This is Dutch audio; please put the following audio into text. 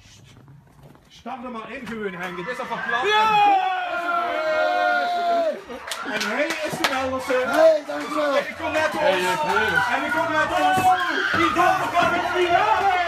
Stap er maar in gewoon, Henk. Dit is al van klap. En hij is de Melderse. Hey, dankjewel. En ik kom net op. En ik kom net op. Die dan kan ik finale.